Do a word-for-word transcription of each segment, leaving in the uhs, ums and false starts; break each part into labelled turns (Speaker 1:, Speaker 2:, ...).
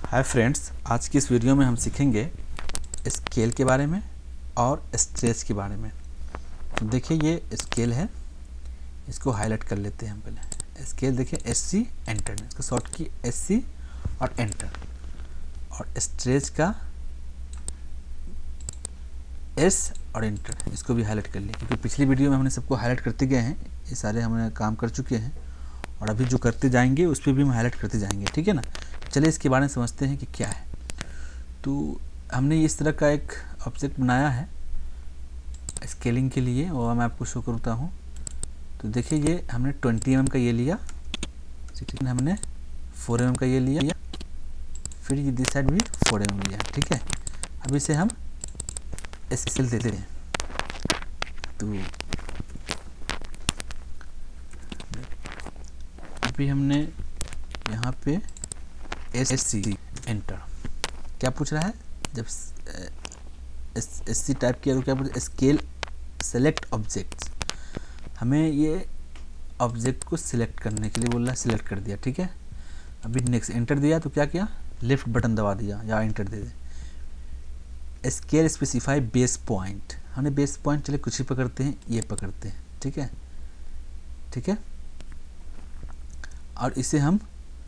Speaker 1: Hi friends, आज की इस वीडियो में हम सीखेंगे स्केल के बारे में और स्ट्रेच के बारे में। तो देखिए ये स्केल है, इसको हाईलाइट कर लेते हैं हम पहले। स्केल देखिए एस सी एंटर, इसका शॉर्ट की एस सी और एंटर। और स्ट्रेच का एस और एंटर, इसको भी हाईलाइट कर लिया क्योंकि पिछली वीडियो में हमने सबको हाईलाइट करते गए हैं। ये सारे हमने काम कर चुके हैं और अभी जो करते जाएंगे उस पर भी हम हाईलाइट करते जाएंगे, ठीक है ना। चलिए इसके बारे में समझते हैं कि क्या है। तो हमने इस तरह का एक ऑब्जेक्ट बनाया है स्केलिंग के लिए और मैं आपको शो करता हूँ। तो देखिए ये हमने ट्वेंटी एम एम का ये लिया, सेकेंड हमने फोर एम एम का ये लिया, फिर ये दिस साइड भी फोर एम एम लिया, ठीक है। अब इसे हम स्केल देते हैं। तो अभी हमने यहाँ पे एस सी एंटर, क्या पूछ रहा है जब एस सी टाइप किया तो क्या पूछ, स्केल सेलेक्ट ऑब्जेक्ट्स। हमें ये ऑब्जेक्ट को सिलेक्ट करने के लिए बोल रहा है, सिलेक्ट कर दिया, ठीक है। अभी नेक्स्ट एंटर दिया तो क्या किया, लेफ्ट बटन दबा दिया या एंटर दे दे। स्केल स्पेसिफाई बेस पॉइंट, हमने बेस पॉइंट चले कुछ ही पकड़ते हैं, ये पकड़ते हैं, ठीक है ठीक है। और इसे हम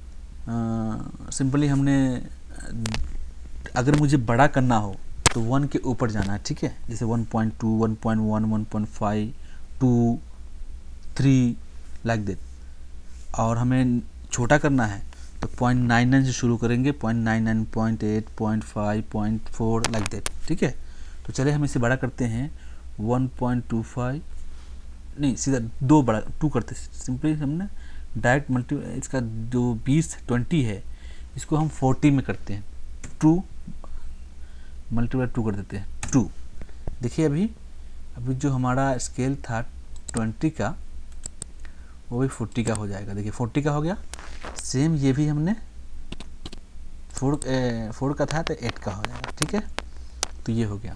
Speaker 1: सिंपली हमने अगर मुझे बड़ा करना हो तो वन के ऊपर जाना है, ठीक है। जैसे one point two, one point one, one point five, two, three like that. और हमें छोटा करना है तो पॉइंट नाइन नाइन से शुरू करेंगे, point nine nine, point eight, point five, point four like that, ठीक है। तो चलिए हम इसे बड़ा करते हैं, वन पॉइंट टू फाइव नहीं, सीधा दो बड़ा टू करते सिंपली हमने डायरेक्ट मल्टी। इसका जो बीस ट्वेंटी है इसको हम फोर्टी में करते हैं, टू मल्टीप्लाई टू कर देते हैं, टू। देखिए अभी अभी जो हमारा स्केल था ट्वेंटी का वो भी फोर्टी का हो जाएगा। देखिए फोर्टी का हो गया। सेम ये भी हमने फोर फोर का था तो एट का हो जाएगा, ठीक है। तो ये हो गया।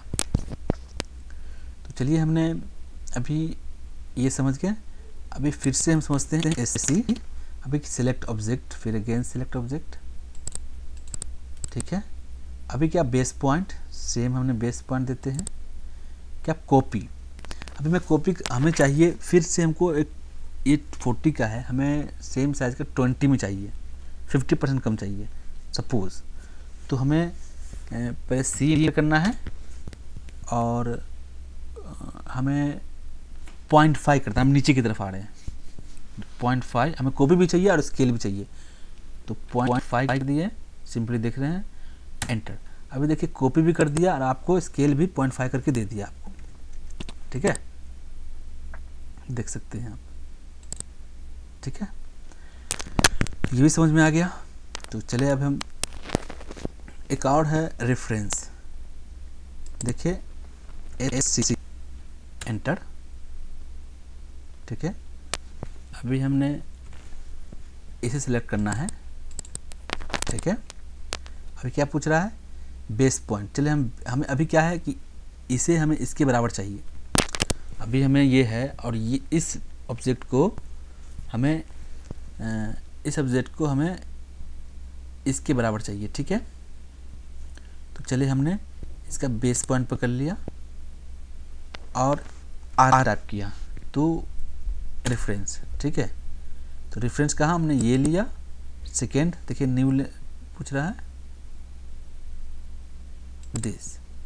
Speaker 1: तो चलिए हमने अभी ये समझ गए। अभी फिर से हम समझते हैं एस सी। अभी सिलेक्ट ऑब्जेक्ट, फिर अगेन सिलेक्ट ऑब्जेक्ट, ठीक है। अभी क्या बेस पॉइंट, सेम हमने बेस पॉइंट देते हैं। क्या कॉपी, अभी मैं कॉपी हमें चाहिए फिर से हमको एक ये फोर्टी का है, हमें सेम साइज का ट्वेंटी में चाहिए, फिफ्टी परसेंट कम चाहिए सपोज। तो हमें पहले सी करना है और हमें पॉइंट फाइव करता है, हम नीचे की तरफ आ रहे हैं। पॉइंट फाइव हमें कॉपी भी चाहिए और स्केल भी चाहिए, तो पॉइंट फाइव दिए, सिंपली देख रहे हैं एंटर। अभी देखिए कॉपी भी कर दिया और आपको स्केल भी पॉइंट फाइव करके दे दिया आपको, ठीक है, देख सकते हैं आप, ठीक है। ये भी समझ में आ गया। तो चले अब हम एक और है रेफरेंस। देखिए एस सी एंटर, ठीक है। अभी हमने इसे सिलेक्ट करना है, ठीक है। अभी क्या पूछ रहा है, बेस पॉइंट। चलिए हम हमें अभी क्या है कि इसे हमें इसके बराबर चाहिए। अभी हमें ये है और ये इस ऑब्जेक्ट को हमें इस ऑब्जेक्ट को हमें इसके बराबर चाहिए, ठीक है। तो चलिए हमने इसका बेस पॉइंट पकड़ लिया और आर टाइप किया तो रेफरेंस, ठीक है। तो रेफरेंस कहाँ हमने ये लिया, सेकेंड देखिए न्यू पूछ रहा है दिस,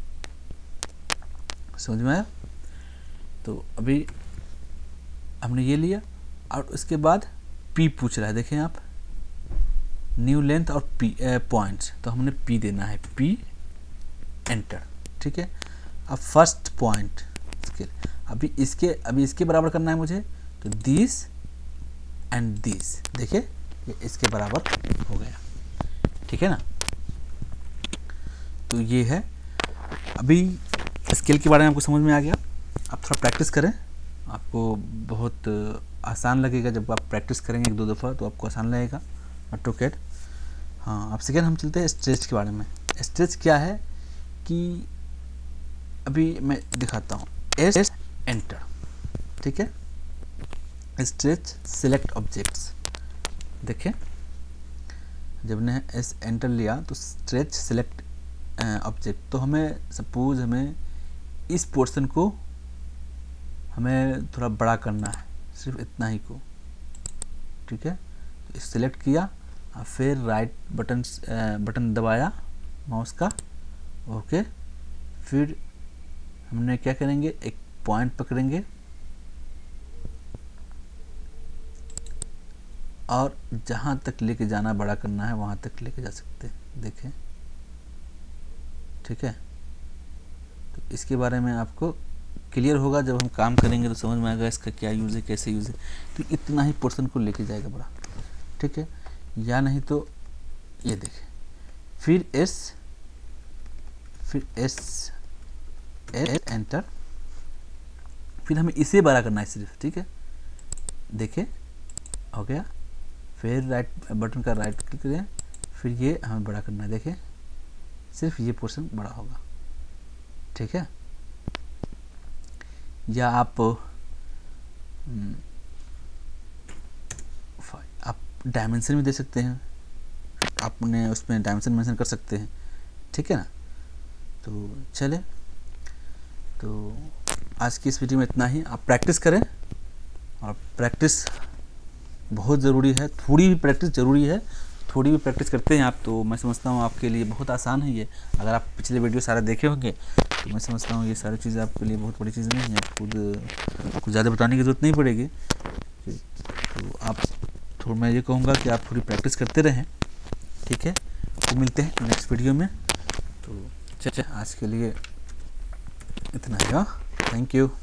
Speaker 1: समझ में आया। तो अभी हमने ये लिया और उसके बाद पी पूछ रहा है, देखें आप न्यू लेंथ और पी पॉइंट्स, तो हमने पी देना है, पी एंटर, ठीक है। अब फर्स्ट पॉइंट स्केल, अभी इसके अभी इसके बराबर करना है मुझे, तो दिस एंड दिस, देखिए ये इसके बराबर हो गया, ठीक है ना। तो ये है। अभी स्केल के बारे में आपको समझ में आ गया। आप थोड़ा प्रैक्टिस करें, आपको बहुत आसान लगेगा। जब आप प्रैक्टिस करेंगे एक दो दफ़ा तो आपको आसान लगेगा ऑटोकैड। हाँ, अब सेकेंड हम चलते हैं स्ट्रेच के बारे में। स्ट्रेच क्या है कि अभी मैं दिखाता हूँ, एस एंटर, ठीक है। स्ट्रेच सिलेक्ट ऑब्जेक्ट्स, देखें जब ने एस एंटर लिया तो स्ट्रेच सेलेक्ट ऑब्जेक्ट, तो हमें सपोज हमें इस पोर्शन को हमें थोड़ा बड़ा करना है, सिर्फ इतना ही को, ठीक है। तो सिलेक्ट किया, फिर राइट बटन बटन दबाया माउस का, ओके। फिर हमने क्या करेंगे, एक पॉइंट पकड़ेंगे और जहाँ तक लेके जाना बड़ा करना है वहाँ तक लेके जा सकते हैं, देखें, ठीक है। तो इसके बारे में आपको क्लियर होगा, जब हम काम करेंगे तो समझ में आएगा इसका क्या यूज़ है, कैसे यूज़ है। तो इतना ही पोर्शन को लेके जाएगा बड़ा, ठीक है। या नहीं तो ये देखें, फिर एस फिर एस एस एंटर, फिर हमें इसे बड़ा करना है सिर्फ, ठीक है। देखें, हो गया। फिर राइट बटन का राइट क्लिक करें, फिर ये हमें बड़ा करना है, देखें, सिर्फ ये पोर्शन बड़ा होगा, ठीक है। या आप आप डायमेंशन भी दे सकते हैं, आपने उसमें डायमेंशन मेंशन कर सकते हैं, ठीक है ना। तो चले, तो आज की इस वीडियो में इतना ही। आप प्रैक्टिस करें, और प्रैक्टिस बहुत ज़रूरी है, थोड़ी भी प्रैक्टिस ज़रूरी है। थोड़ी भी प्रैक्टिस करते हैं आप तो मैं समझता हूँ आपके लिए बहुत आसान है ये। अगर आप पिछले वीडियो सारे देखे होंगे तो मैं समझता हूँ ये सारी चीज़ें आपके लिए बहुत बड़ी चीज़ नहीं है, खुद कुछ ज़्यादा बताने की ज़रूरत नहीं पड़ेगी। तो आप थोड़ा, मैं ये कहूँगा कि आप थोड़ी प्रैक्टिस करते रहें, ठीक है। तो मिलते हैं नेक्स्ट वीडियो में। तो चलिए आज के लिए इतना ही, थैंक यू।